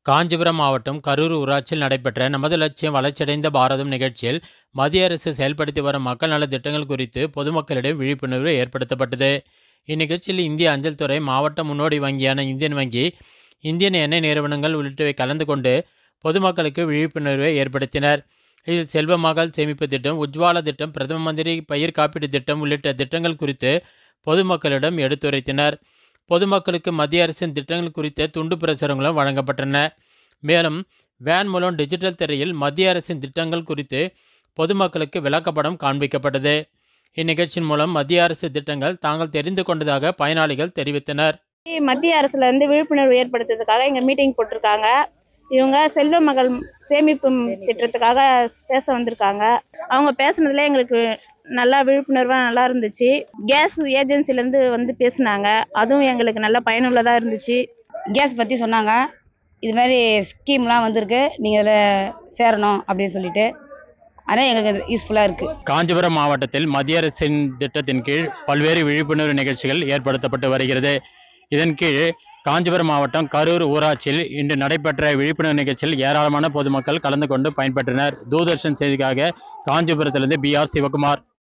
காஞ்சிபுரம் மாவட்டம் கரூர் ஊராட்சியில் நடைபெற்ற நமது லட்சியம் வளர்ச்சியடைந்த பாரதம் நிகழ்ச்சியில் மத்திய அரசு செயல்படுத்தி வரும் மக்கள் நல திட்டங்கள் குறித்து பொதுமக்களிடம் விழிப்புணர்வு ஏற்படுத்தப்பட்டது. இந்நிகழ்ச்சியில் இந்திய அஞ்சல் துறை, மாவட்ட முன்னோடி வங்கியான இந்தியன் வங்கி, இந்தியன் எண்ணெய் நிறுவனங்கள் உள்ளிட்டவை கலந்து கொண்டு பொதுமக்களுக்கு விழிப்புணர்வை ஏற்படுத்தினர். இதில் செல்வ மகள் சேமிப்பு திட்டம், உஜ்வாலா திட்டம், பிரதம மந்திரி பயிர் காப்பீட்டு திட்டம் உள்ளிட்ட திட்டங்கள் குறித்து பொதுமக்களிடம் எடுத்துரைத்தனர். பொதுமக்களுக்கு மத்திய அரசின் திட்டங்கள் குறித்த துண்டு பிரசுரங்களும் வழங்கப்பட்டன. மேலும் வேன் மூலம் டிஜிட்டல் திரையில் மத்திய அரசின் திட்டங்கள் குறித்து பொதுமக்களுக்கு விளக்கப்படம் காண்பிக்கப்பட்டது. இந்நிகழ்ச்சியின் மூலம் மத்திய அரசு திட்டங்கள் தாங்கள் தெரிந்து கொண்டதாக பயனாளிகள் தெரிவித்தனர். மத்திய அரசுல இருந்து விழிப்புணர்வு ஏற்படுத்துறதுக்காக இங்க மீட்டிங் போட்டிருக்காங்க. இவங்க செல்வ மகள் சேமிப்பு திட்டத்துக்காக பேச வந்திருக்காங்க. அவங்க பேசுனதுல எங்களுக்கு நல்லா விழிப்புணர்வா நல்லா இருந்துச்சு. கேஸ் ஏஜென்சில இருந்து வந்து பேசினாங்க. அதுவும் எங்களுக்கு நல்ல பயனுள்ளதா இருந்துச்சு. கேஸ் பற்றி சொன்னாங்க. இது மாதிரி ஸ்கீம்லாம் வந்திருக்கு, நீங்கள் இதில் சேரணும் அப்படின்னு சொல்லிட்டு, அதனால் எங்களுக்கு யூஸ்ஃபுல்லாக இருக்குது. காஞ்சிபுரம் மாவட்டத்தில் மத்திய அரசின் திட்டத்தின் கீழ் பல்வேறு விழிப்புணர்வு நிகழ்ச்சிகள் ஏற்படுத்தப்பட்டு வருகிறது. இதன் கீழ் காஞ்சிபுரம் மாவட்டம் கரூர் ஊராட்சியில் இன்று நடைபெற்ற விழிப்புணர்வு நிகழ்ச்சியில் ஏராளமான பொதுமக்கள் கலந்து கொண்டு பயன்பெற்றனர். தூர்தர்ஷன் செய்திக்காக காஞ்சிபுரத்திலிருந்து BR சிவகுமார்.